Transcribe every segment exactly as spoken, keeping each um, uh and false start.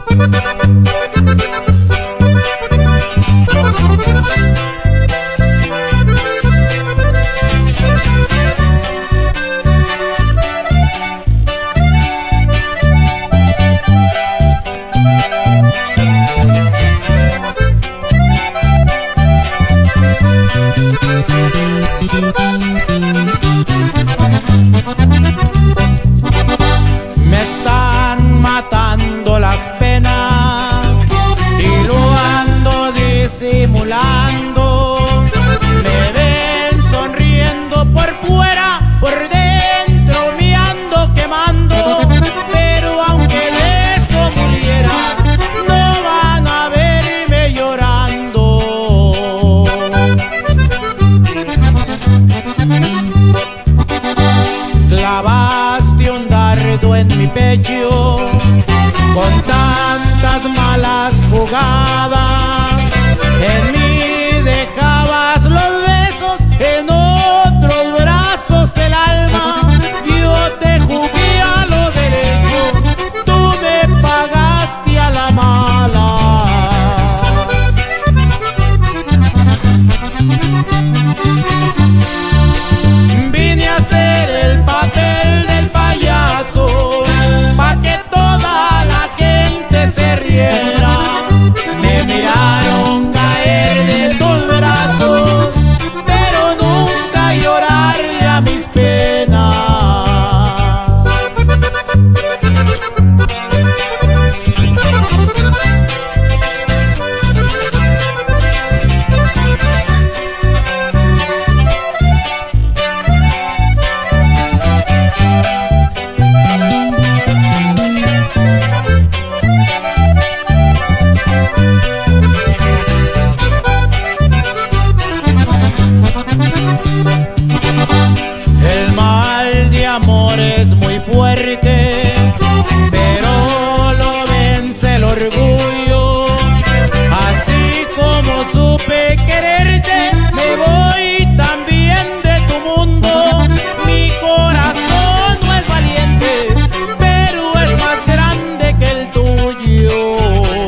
Me están matando las penas y lo ando disimulando. Me ven sonriendo por fuera, por dentro me ando quemando. Pero aunque de eso muriera, no van a verme llorando. Clavaste un dardo en mi pecho con tantas malas jugadas. En mí dejabas los besos, en otros brazos el alma. Yo te jugué a lo derecho, tú me pagaste a la mala. Vine a hacer el papel del payaso pa' que toda la gente se riera. Me miraron caer de tus brazos, pero nunca llorarle a mis penas. El mal de amor es muy fuerte, pero lo vence el orgullo. Así como supe quererte, me voy también de tu mundo. Mi corazón no es valiente, pero es más grande que el tuyo.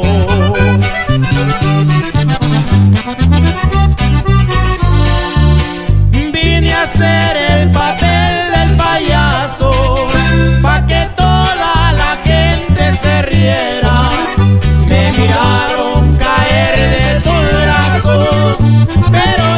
Vine a hacer el papel del payaso pa' que toda la gente se riera. Me miraron caer de tus brazos, pero